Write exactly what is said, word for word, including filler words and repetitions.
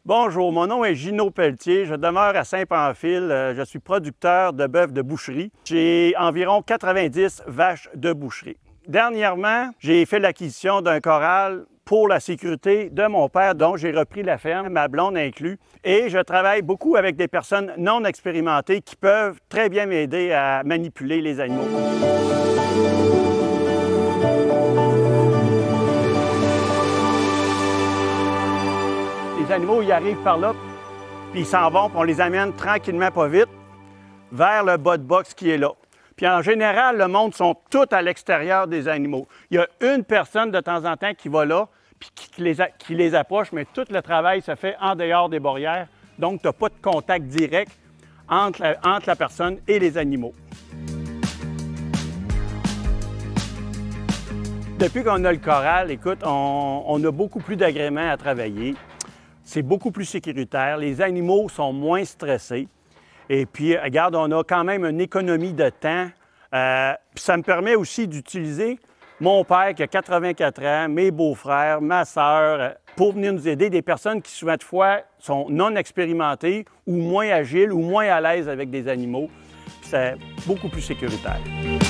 Bonjour, mon nom est Gino Pelletier, je demeure à Saint-Pamphile, je suis producteur de bœuf de boucherie. J'ai environ quatre-vingt-dix vaches de boucherie. Dernièrement, j'ai fait l'acquisition d'un corral pour la sécurité de mon père, dont j'ai repris la ferme, ma blonde inclus, et je travaille beaucoup avec des personnes non expérimentées qui peuvent très bien m'aider à manipuler les animaux. Les animaux, ils arrivent par là, puis ils s'en vont, puis on les amène tranquillement, pas vite, vers le bas de box qui est là. Puis en général, le monde sont tous à l'extérieur des animaux. Il y a une personne de temps en temps qui va là, puis qui les, qui les approche, mais tout le travail se fait en dehors des barrières. Donc, tu n'as pas de contact direct entre la, entre la personne et les animaux. Depuis qu'on a le corral, écoute, on, on a beaucoup plus d'agréments à travailler. C'est beaucoup plus sécuritaire. Les animaux sont moins stressés. Et puis, regarde, on a quand même une économie de temps. Euh, puis ça me permet aussi d'utiliser mon père qui a quatre-vingt-quatre ans, mes beaux-frères, ma sœur, pour venir nous aider, des personnes qui souvent de fois sont non expérimentées ou moins agiles ou moins à l'aise avec des animaux. C'est beaucoup plus sécuritaire.